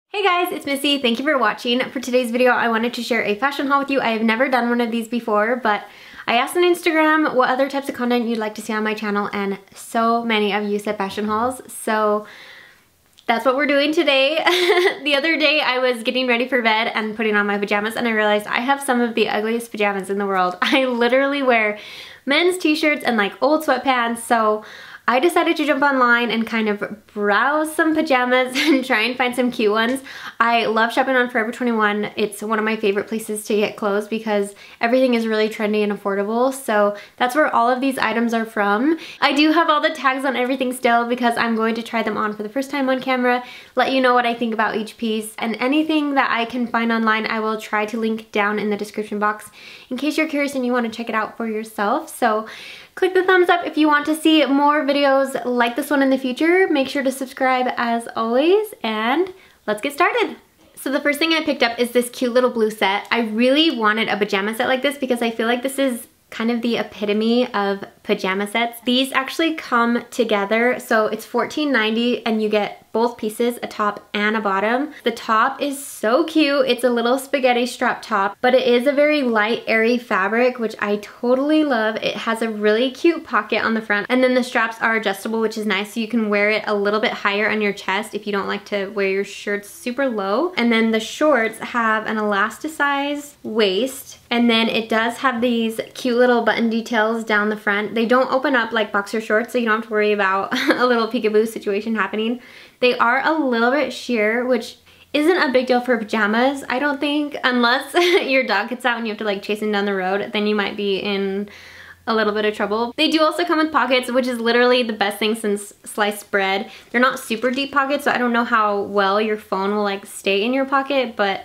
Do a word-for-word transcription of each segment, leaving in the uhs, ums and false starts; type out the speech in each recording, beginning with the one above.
Hey guys, it's Missy. Thank you for watching. For today's video, I wanted to share a fashion haul with you. I have never done one of these before, but I asked on Instagram what other types of content you'd like to see on my channel, and so many of you said fashion hauls, so that's what we're doing today. The other day, I was getting ready for bed and putting on my pajamas, and I realized I have some of the ugliest pajamas in the world. I literally wear men's t-shirts and like old sweatpants, so I decided to jump online and kind of browse some pajamas and try and find some cute ones. I love shopping on Forever twenty-one. It's one of my favorite places to get clothes because everything is really trendy and affordable. So that's where all of these items are from. I do have all the tags on everything still because I'm going to try them on for the first time on camera, let you know what I think about each piece, and anything that I can find online I will try to link down in the description box in case you're curious and you want to check it out for yourself. So click the thumbs up if you want to see more videos like this one in the future. Make sure to subscribe as always, and let's get started. So the first thing I picked up is this cute little blue set. I really wanted a pajama set like this because I feel like this is kind of the epitome of pajama sets. These actually come together, so it's fourteen ninety and you get both pieces, a top and a bottom. The top is so cute. It's a little spaghetti strap top, but it is a very light, airy fabric, which I totally love. It has a really cute pocket on the front, and then the straps are adjustable, which is nice, so you can wear it a little bit higher on your chest if you don't like to wear your shirts super low. And then the shorts have an elasticized waist, and then it does have these cute little button details down the front. They don't open up like boxer shorts, so you don't have to worry about a little peekaboo situation happening. They are a little bit sheer, which isn't a big deal for pajamas, I don't think, unless your dog gets out and you have to like chase him down the road, then you might be in a little bit of trouble. They do also come with pockets, which is literally the best thing since sliced bread. They're not super deep pockets, so I don't know how well your phone will like stay in your pocket, but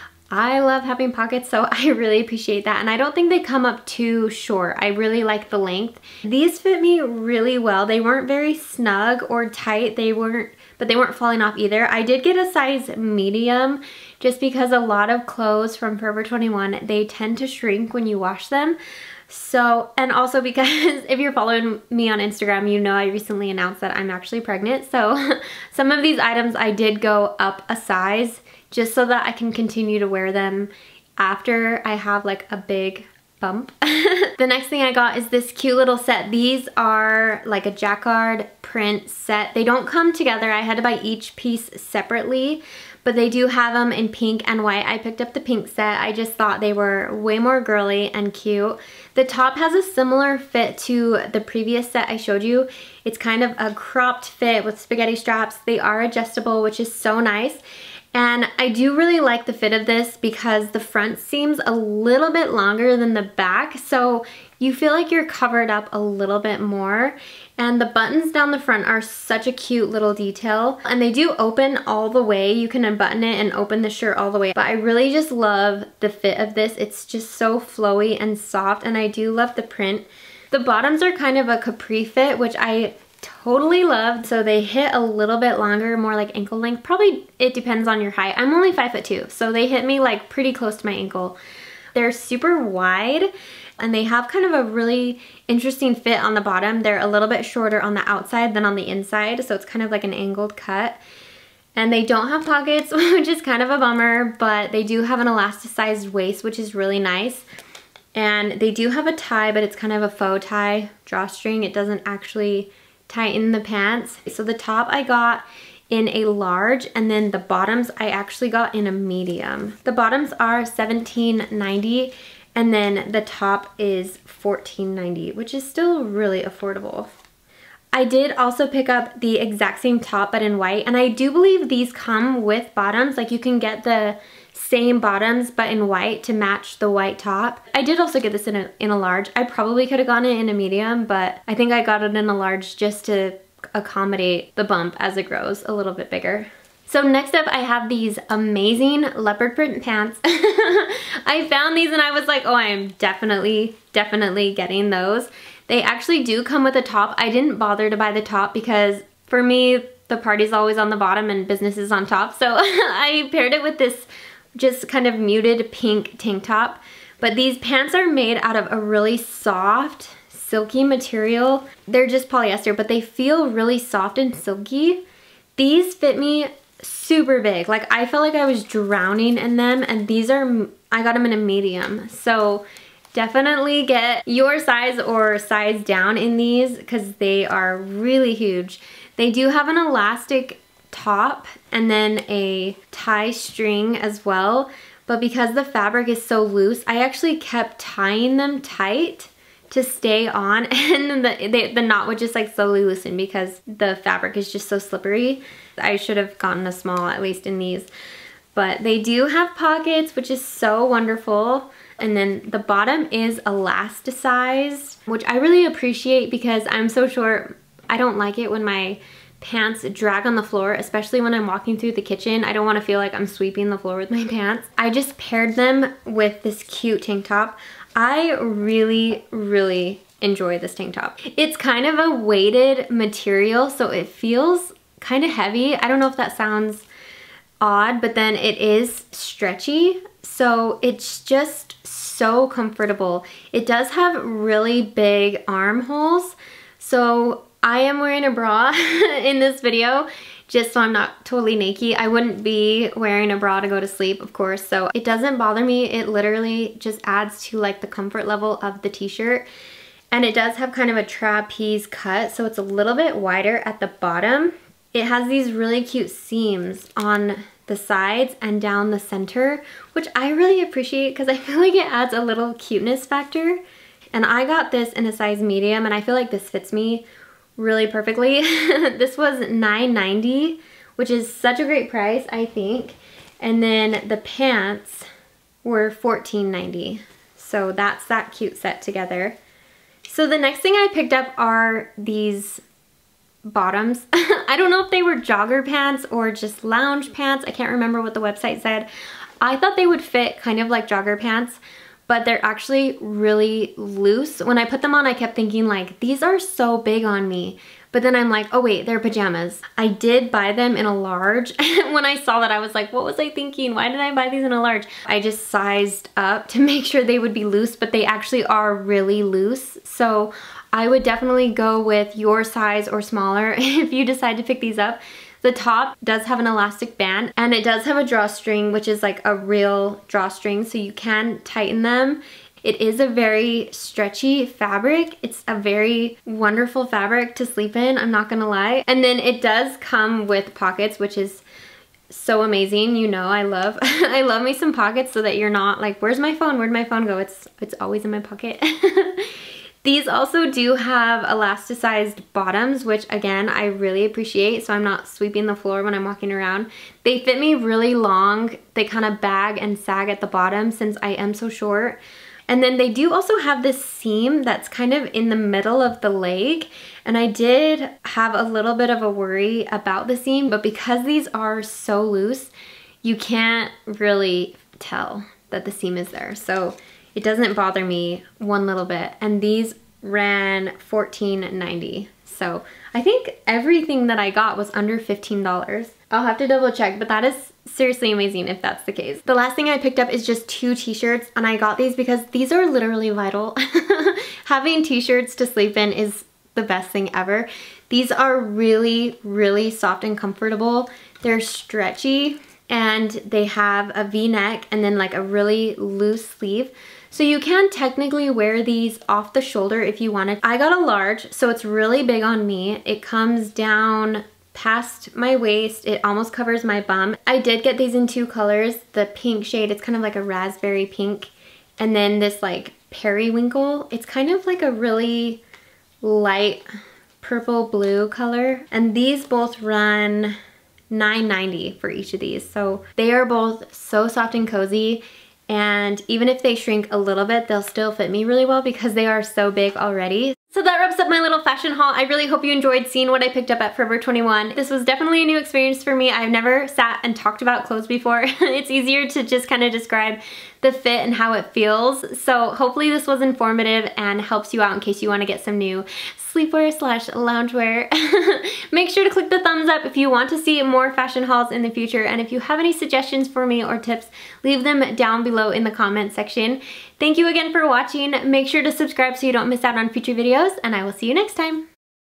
I love having pockets, so I really appreciate that. And I don't think they come up too short. I really like the length. These fit me really well. They weren't very snug or tight. They weren't, but they weren't falling off either. I did get a size medium just because a lot of clothes from Forever twenty-one, they tend to shrink when you wash them. So, and also because if you're following me on Instagram, you know I recently announced that I'm actually pregnant. So some of these items I did go up a size just so that I can continue to wear them after I have like a big bump. The next thing I got is this cute little set. These are like a jacquard print set. They don't come together. I had to buy each piece separately, but they do have them in pink and white. I picked up the pink set. I just thought they were way more girly and cute. The top has a similar fit to the previous set I showed you. It's kind of a cropped fit with spaghetti straps. They are adjustable, which is so nice. And I do really like the fit of this because the front seems a little bit longer than the back, so you feel like you're covered up a little bit more. And the buttons down the front are such a cute little detail, and they do open all the way. You can unbutton it and open the shirt all the way, but I really just love the fit of this. It's just so flowy and soft, and I do love the print. The bottoms are kind of a capri fit, which I totally loved. So they hit a little bit longer, more like ankle length. Probably it depends on your height. I'm only five foot two, so they hit me like pretty close to my ankle. They're super wide, and they have kind of a really interesting fit on the bottom. They're a little bit shorter on the outside than on the inside, so it's kind of like an angled cut. And they don't have pockets, which is kind of a bummer, but they do have an elasticized waist, which is really nice. And they do have a tie, but it's kind of a faux tie drawstring. It doesn't actually tighten the pants. So the top I got in a large, and then the bottoms I actually got in a medium. The bottoms are seventeen ninety, and then the top is fourteen ninety, which is still really affordable. I did also pick up the exact same top but in white, and I do believe these come with bottoms. Like you can get the same bottoms but in white to match the white top. I did also get this in a, in a large. I probably could have gotten it in a medium, but I think I got it in a large just to accommodate the bump as it grows a little bit bigger. So next up I have these amazing leopard print pants. I found these and I was like, oh, I am definitely, definitely getting those. They actually do come with a top. I didn't bother to buy the top because for me, the party's always on the bottom and business is on top. So I paired it with this just kind of muted pink tank top. But these pants are made out of a really soft, silky material. They're just polyester, but they feel really soft and silky. These fit me super big. Like I felt like I was drowning in them, and these are, I got them in a medium. So definitely get your size or size down in these because they are really huge. They do have an elastic top and then a tie string as well, but because the fabric is so loose, I actually kept tying them tight to stay on, and then the, they, the knot would just like slowly loosen because the fabric is just so slippery. I should have gotten a small, at least in these. But they do have pockets, which is so wonderful. And then the bottom is elasticized, which I really appreciate because I'm so short. I don't like it when my pants drag on the floor, especially when I'm walking through the kitchen. I don't want to feel like I'm sweeping the floor with my pants. I just paired them with this cute tank top. I really, really enjoy this tank top. It's kind of a weighted material, so it feels kind of heavy. I don't know if that sounds odd, but then it is stretchy, so it's just so comfortable. It does have really big armholes, so I am wearing a bra in this video just so I'm not totally naked. I wouldn't be wearing a bra to go to sleep, of course, so it doesn't bother me. It literally just adds to like the comfort level of the t-shirt. And it does have kind of a trapeze cut, so it's a little bit wider at the bottom. It has these really cute seams on the sides and down the center, which I really appreciate because I feel like it adds a little cuteness factor. And I got this in a size medium, and I feel like this fits me really perfectly. This was nine ninety, which is such a great price, I think. And then the pants were fourteen ninety. So that's that cute set together. So the next thing I picked up are these bottoms. I don't know if they were jogger pants or just lounge pants. I can't remember what the website said. I thought they would fit kind of like jogger pants, but they're actually really loose. When I put them on, I kept thinking like, these are so big on me. But then I'm like, oh wait, they're pajamas. I did buy them in a large. When I saw that, I was like, what was I thinking? Why did I buy these in a large? I just sized up to make sure they would be loose, but they actually are really loose. So I would definitely go with your size or smaller if you decide to pick these up. The top does have an elastic band, and it does have a drawstring, which is like a real drawstring, so you can tighten them. It is a very stretchy fabric. It's a very wonderful fabric to sleep in, I'm not gonna lie. And then it does come with pockets, which is so amazing. You know, I love I love me some pockets so that you're not like, where's my phone? Where'd my phone go? It's it's always in my pocket. These also do have elasticized bottoms, which again, I really appreciate, so I'm not sweeping the floor when I'm walking around. They fit me really long. They kind of bag and sag at the bottom since I am so short. And then they do also have this seam that's kind of in the middle of the leg. And I did have a little bit of a worry about the seam, but because these are so loose, you can't really tell that the seam is there. So it doesn't bother me one little bit. And these ran fourteen ninety. So I think everything that I got was under fifteen dollars. I'll have to double check, but that is seriously amazing if that's the case. The last thing I picked up is just two t-shirts, and I got these because these are literally vital. Having t-shirts to sleep in is the best thing ever. These are really, really soft and comfortable. They're stretchy, and they have a V-neck and then like a really loose sleeve. So you can technically wear these off the shoulder if you wanted. I got a large, so it's really big on me. It comes down past my waist. It almost covers my bum. I did get these in two colors. The pink shade, it's kind of like a raspberry pink. And then this like periwinkle. It's kind of like a really light purple blue color. And these both run nine ninety for each of these. So they are both so soft and cozy. And even if they shrink a little bit, they'll still fit me really well because they are so big already. So that wraps up my little fashion haul. I really hope you enjoyed seeing what I picked up at Forever twenty-one. This was definitely a new experience for me. I've never sat and talked about clothes before. It's easier to just kind of describe the fit and how it feels. So hopefully this was informative and helps you out in case you want to get some new sleepwear slash loungewear. Make sure to click the thumbs up if you want to see more fashion hauls in the future, and if you have any suggestions for me or tips, leave them down below in the comment section. Thank you again for watching. Make sure to subscribe so you don't miss out on future videos, and I will see you next time.